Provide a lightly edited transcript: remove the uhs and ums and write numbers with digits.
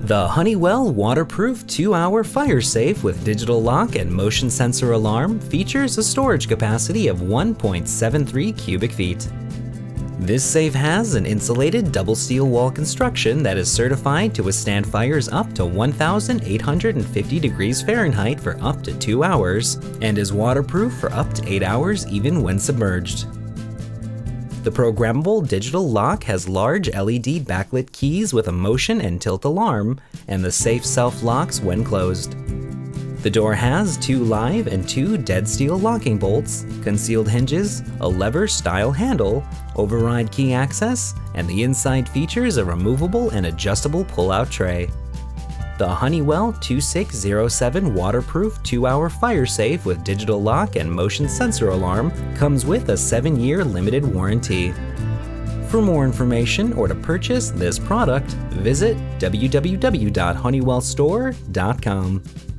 The Honeywell waterproof 2-hour fire safe with digital lock and motion sensor alarm features a storage capacity of 1.73 cubic feet. This safe has an insulated double steel wall construction that is certified to withstand fires up to 1,850 degrees Fahrenheit for up to 2 hours and is waterproof for up to 8 hours even when submerged. The programmable digital lock has large LED backlit keys with a motion and tilt alarm, and the safe self-locks when closed. The door has 2 live and 2 dead steel locking bolts, concealed hinges, a lever-style handle, override key access, and the inside features a removable and adjustable pull-out tray. The Honeywell 2607 waterproof 2-hour fire safe with digital lock and motion sensor alarm comes with a 7-year limited warranty. For more information or to purchase this product, visit www.honeywellstore.com.